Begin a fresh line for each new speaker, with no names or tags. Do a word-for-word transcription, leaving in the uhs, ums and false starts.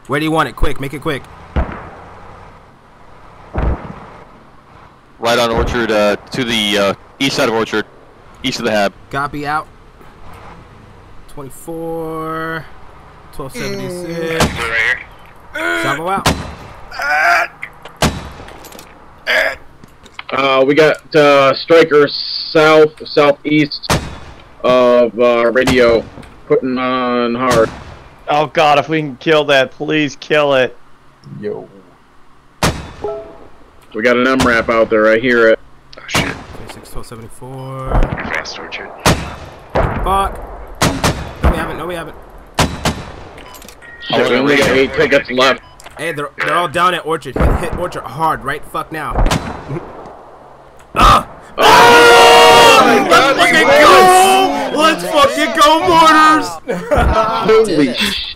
Where do you want it? Quick, make it quick.
Right on Orchard, uh, to the uh, east side of Orchard, east of the hab.
Copy out. twenty-four, twelve seventy-six.
Mm. Right here.
Shovel out.
Uh, we got uh, strikers south, southeast of uh, radio, putting on hard.
Oh god, if we can kill that, please kill it.
Yo.
We got an M RAP out there. I hear it.
Oh shit.
twenty-six, twelve seventy-four.
Fast Orchard.
Fuck. No, we haven't. No, we haven't.
Shit, we only got eight tickets left.
Hey, they're, they're all down at Orchard. Hit, hit Orchard hard right fuck now. Ah!
Oh,
Let's fucking go! Let's fucking go, Mortars!
Holy shit.